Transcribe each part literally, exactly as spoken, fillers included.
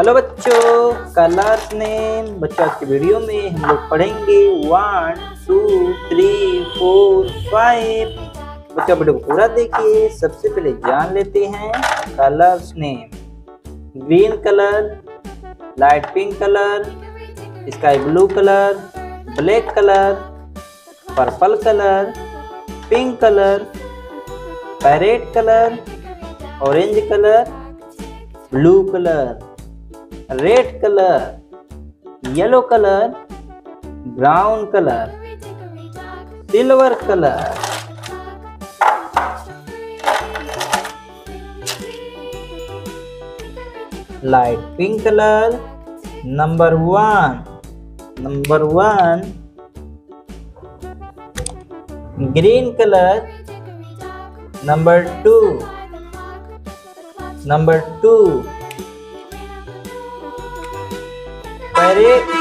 Hello बच्चों, colours name. बच्चों आज की वीडियो में हम लोग पढ़ेंगे one two three four five. बच्चों वीडियो को पूरा देखिए। सबसे पहले जान लेते हैं colours name. Green colour, light pink colour, sky blue colour, black colour, purple colour, pink colour, parrot colour, orange colour, blue colour, red colour, yellow colour, brown colour, silver colour. Light pink colour number one number one green colour number two number two parrot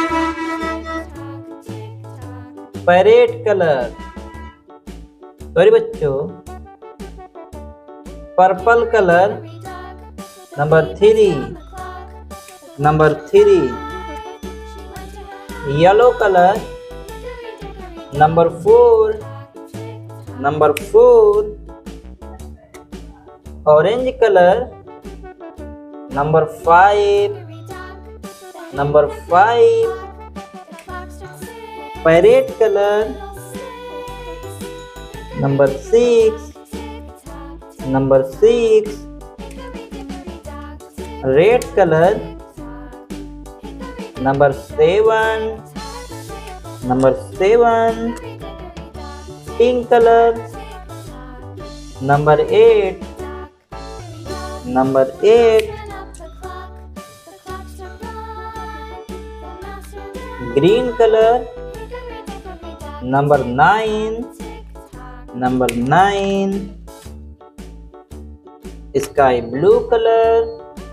parrot colour sorry बच्चों purple colour number three number three yellow colour number four number four orange colour number five number five parrot colour number six number six red colour number seven number seven pink colour number eight number eight green colour number nine number nine sky blue colour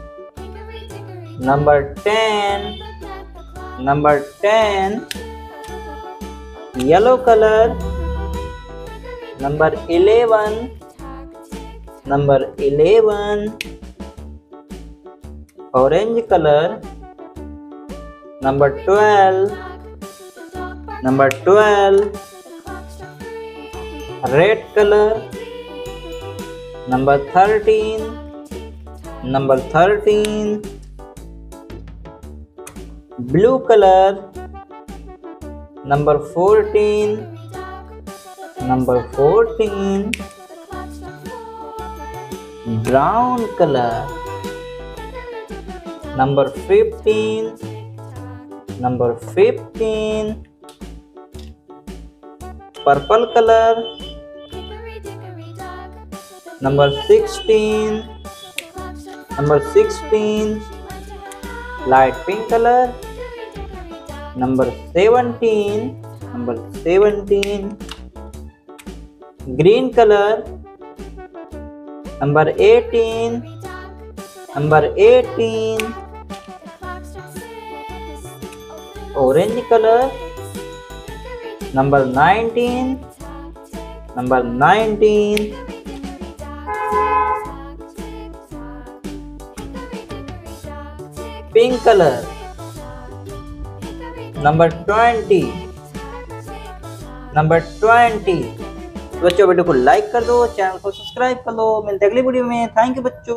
number ten number ten yellow colour number eleven number eleven orange colour number twelve number twelve red colour number thirteen number thirteen blue colour number fourteen number fourteen brown colour number fifteen number fifteen purple colour number sixteen number sixteen light pink colour number seventeen number seventeen green colour number eighteen number eighteen orange colour number nineteen number nineteen pink colour number twenty number twenty. बच्चों video को like कर दो, channel को subscribe कर लो। मिलते अगली video में। Thank you बच्चों।